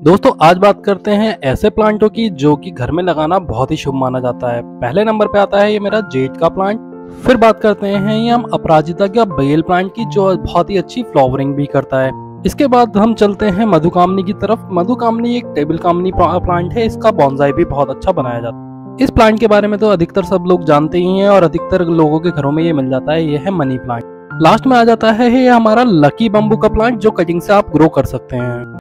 दोस्तों आज बात करते हैं ऐसे प्लांटों की जो कि घर में लगाना बहुत ही शुभ माना जाता है। पहले नंबर पे आता है ये मेरा जेड का प्लांट। फिर बात करते हैं ये हम अपराजिता का बेल प्लांट की जो बहुत ही अच्छी फ्लावरिंग भी करता है। इसके बाद हम चलते हैं मधुकामनी की तरफ। मधुकामनी एक टेबल कामनी प्लांट है, इसका बॉन्साई भी बहुत अच्छा बनाया जाता है। इस प्लांट के बारे में तो अधिकतर सब लोग जानते ही हैं और अधिकतर लोगों के घरों में ये मिल जाता है। ये है मनी प्लांट। लास्ट में आ जाता है ये हमारा लकी बम्बू का प्लांट जो कटिंग से आप ग्रो कर सकते हैं।